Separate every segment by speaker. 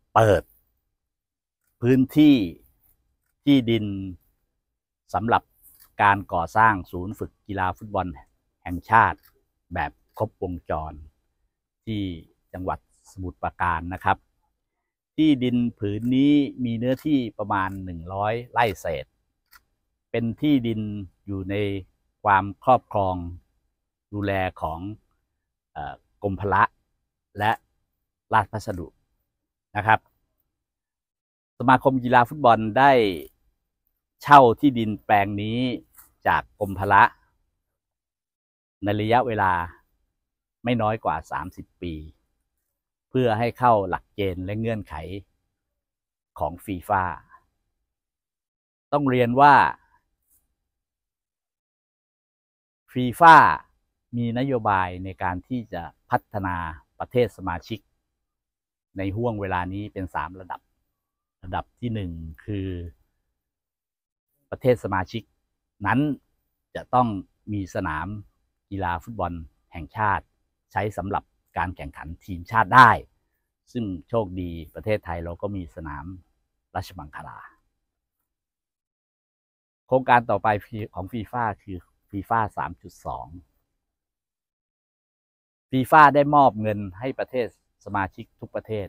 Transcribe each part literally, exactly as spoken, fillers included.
Speaker 1: เปิดพื้นที่ที่ดินสำหรับการก่อสร้างศูนย์ฝึกกีฬาฟุตบอลแห่งชาติแบบครบวงจรที่จังหวัดสมุทรปราการนะครับที่ดินผืนนี้มีเนื้อที่ประมาณหนึ่งร้อยไร่เศษเป็นที่ดินอยู่ในความครอบครองดูแลของเอ่อกรมพละและราชพัสดุนะครับสมาคมกีฬาฟุตบอลได้เช่าที่ดินแปลงนี้จากกรมพละในระยะเวลาไม่น้อยกว่าสามสิบปีเพื่อให้เข้าหลักเกณฑ์และเงื่อนไขของฟีฟ่าต้องเรียนว่าฟีฟ่ามีนโยบายในการที่จะพัฒนาประเทศสมาชิกในห่วงเวลานี้เป็นสามระดับระดับที่หนึ่งคือประเทศสมาชิกนั้นจะต้องมีสนามกีฬาฟุตบอลแห่งชาติใช้สำหรับการแข่งขันทีมชาติได้ซึ่งโชคดีประเทศไทยเราก็มีสนามราชมังคลาโครงการต่อไปของฟีฟ่าคือฟีฟ่า สามจุดสอง ฟีฟ่าได้มอบเงินให้ประเทศสมาชิกทุกประเทศ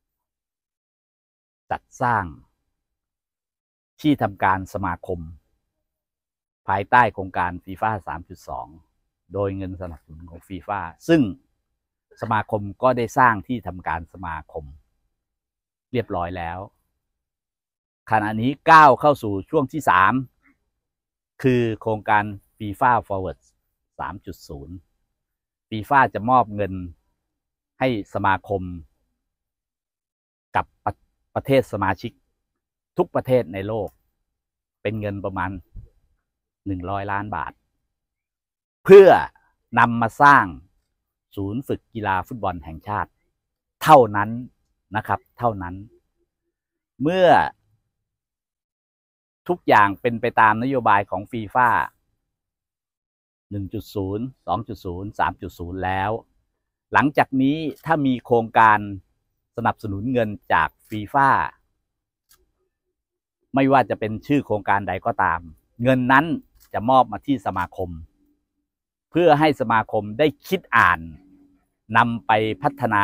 Speaker 1: จัดสร้างที่ทำการสมาคมภายใต้โครงการฟีฟ่า สามจุดสอง โดยเงินสนับสนุนของฟีฟ่าซึ่งสมาคมก็ได้สร้างที่ทำการสมาคมเรียบร้อยแล้วขณะนี้ก้าวเข้าสู่ช่วงที่สามคือโครงการ FIFA Forward สามจุดศูนย์ ฟีฟ่าจะมอบเงินให้สมาคมกับประประเทศสมาชิกทุกประเทศในโลกเป็นเงินประมาณหนึ่งร้อยล้านบาทเพื่อนำมาสร้างศูนย์ฝึกกีฬาฟุตบอลแห่งชาติเท่านั้นนะครับเท่านั้นเมื่อทุกอย่างเป็นไปตามนโยบายของฟีฟ่า หนึ่งจุดศูนย์ สองจุดศูนย์ สามจุดศูนย์ แล้วหลังจากนี้ถ้ามีโครงการสนับสนุนเงินจากฟีฟ่าไม่ว่าจะเป็นชื่อโครงการใดก็ตามเงินนั้นจะมอบมาที่สมาคมเพื่อให้สมาคมได้คิดอ่านนำไปพัฒนา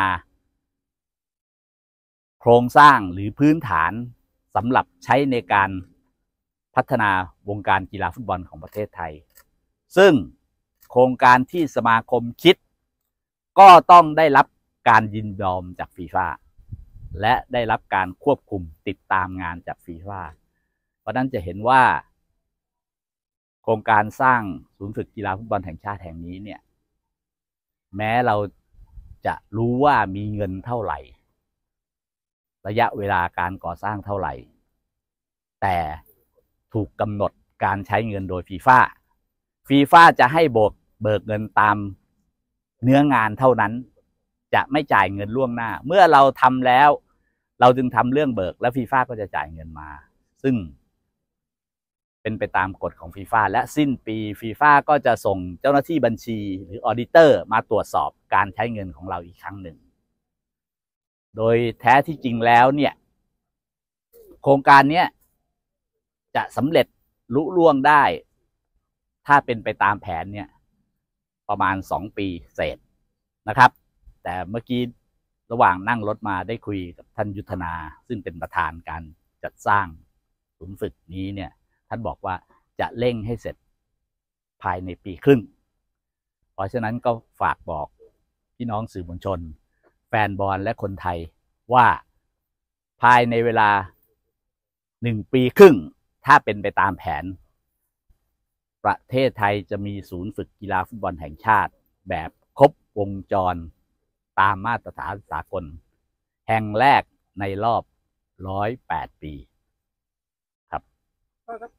Speaker 1: โครงสร้างหรือพื้นฐานสำหรับใช้ในการพัฒนาวงการกีฬาฟุตบอลของประเทศไทยซึ่งโครงการที่สมาคมคิดก็ต้องได้รับการยินยอมจากฟีฟ่าและได้รับการควบคุมติดตามงานจากฟีฟ่าเพราะนั้นจะเห็นว่าโครงการสร้างศูนย์ฝึกกีฬาฟุตบอลแห่งชาติแห่งนี้เนี่ยแม้เราจะรู้ว่ามีเงินเท่าไหร่ระยะเวลาการก่อสร้างเท่าไหร่แต่ถูกกำหนดการใช้เงินโดยฟีฟ่าฟีฟ่าจะให้โบกเบิกเงินตามเนื้องานเท่านั้นจะไม่จ่ายเงินล่วงหน้าเมื่อเราทำแล้วเราจึงทำเรื่องเบิกแล้วฟีฟ่าก็จะจ่ายเงินมาซึ่งเป็นไปตามกฎของฟีฟ่าและสิ้นปีฟีฟ่าก็จะส่งเจ้าหน้าที่บัญชีหรือออดิเตอร์มาตรวจสอบการใช้เงินของเราอีกครั้งหนึ่งโดยแท้ที่จริงแล้วเนี่ยโครงการนี้จะสำเร็จลุล่วงได้ถ้าเป็นไปตามแผนเนี่ยประมาณสองปีเศษนะครับแต่เมื่อกี้ระหว่างนั่งรถมาได้คุยกับท่านยุทธนาซึ่งเป็นประธานการจัดสร้างศูนย์ฝึกนี้เนี่ยท่านบอกว่าจะเร่งให้เสร็จภายในปีครึ่งเพราะฉะนั้นก็ฝากบอกพี่น้องสื่อมวลชนแฟนบอลและคนไทยว่าภายในเวลาหนึ่งปีครึ่งถ้าเป็นไปตามแผนประเทศไทยจะมีศูนย์ฝึกกีฬาฟุตบอลแห่งชาติแบบครบวงจรตามมาตรฐานสากลแห่งแรกในรอบหนึ่งร้อยแปดปีครับ